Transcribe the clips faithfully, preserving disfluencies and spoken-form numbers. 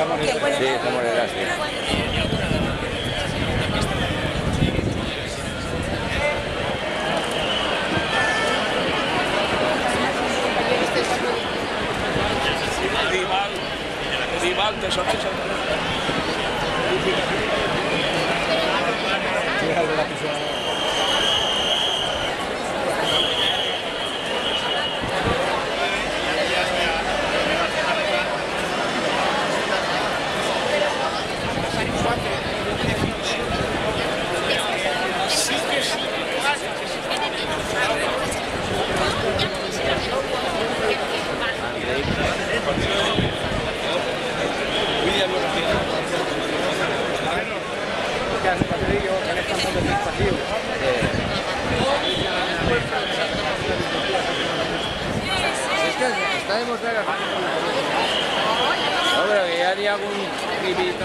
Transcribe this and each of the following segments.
Sí, estamos en el Rival, te sorpresa. Está demostrado. No, pero que ya haría algún gripito.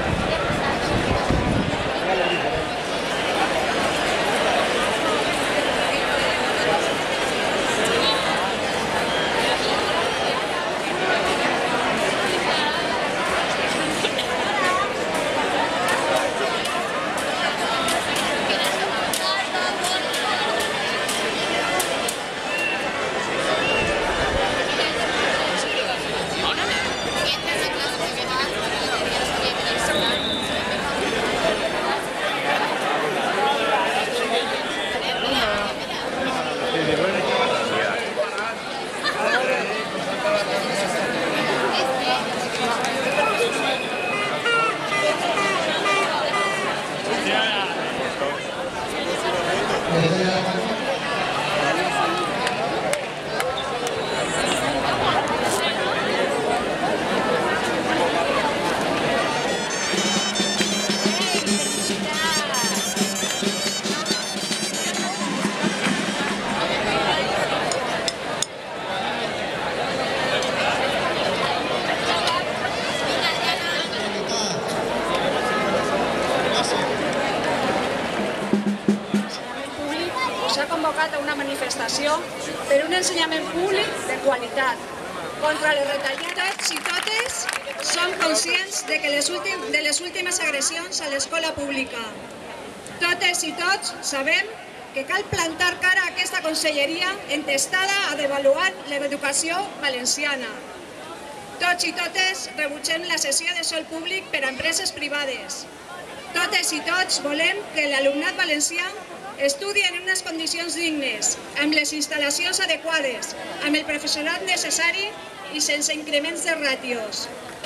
S'ha convocat a una manifestació per un ensenyament públic de qualitat. Contra les retallades, i totes som conscients de, que les últim, de les últimes agressions a l'escola pública. Totes i tots sabem que cal plantar cara a aquesta conselleria entestada a devaluar l'educació valenciana. Tots i totes rebutgem la cessió de sòl públic per a empreses privades. Totes i tots volem que l'alumnat valencià estudi en unes condicions dignes, amb les instal·lacions adequades, amb el professorat necessari i sense increments de ràtios.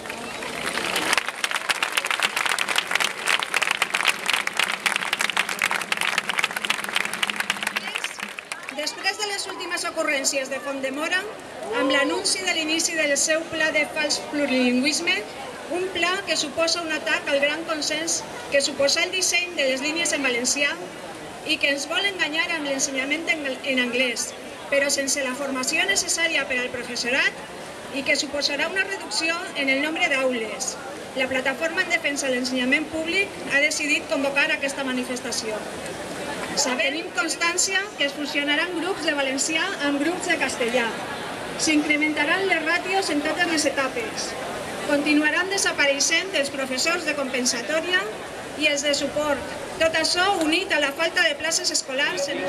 Després de les últimes ocurrències de Fontdemora, amb l'anunci de l'inici del seu pla de fals plurilingüisme, un pla que suposa un atac al gran consens que suposa el disseny de les línies en valencià i que ens vol enganyar amb l'ensenyament en anglès, però sense la formació necessària per al professorat i que suposarà una reducció en el nombre d'aules. La Plataforma en Defensa de l'Ensenyament Públic ha decidit convocar aquesta manifestació. Tenim constància que es fusionaran grups de valencià amb grups de castellà. S'incrementaran les ràtios en totes les etapes. Continuaran desapareixent els professors de compensatòria i els de suport. Tot això unit a la falta de places escolars en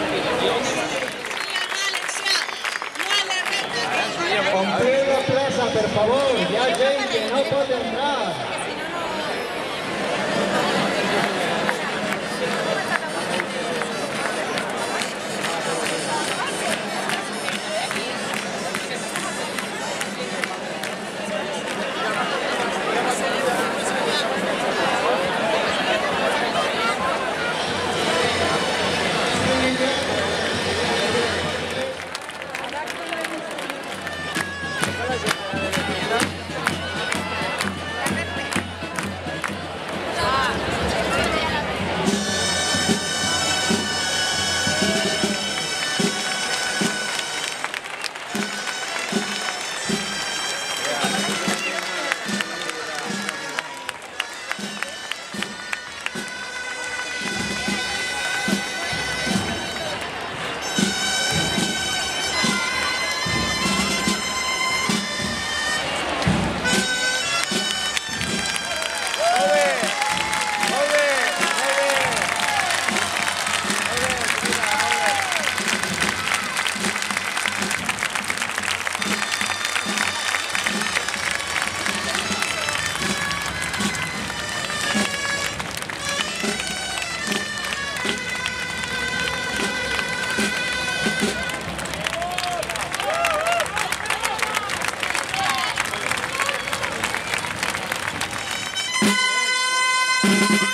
Omplir la plaza, per favor, hi ha gent que no pot entrar. Thank you.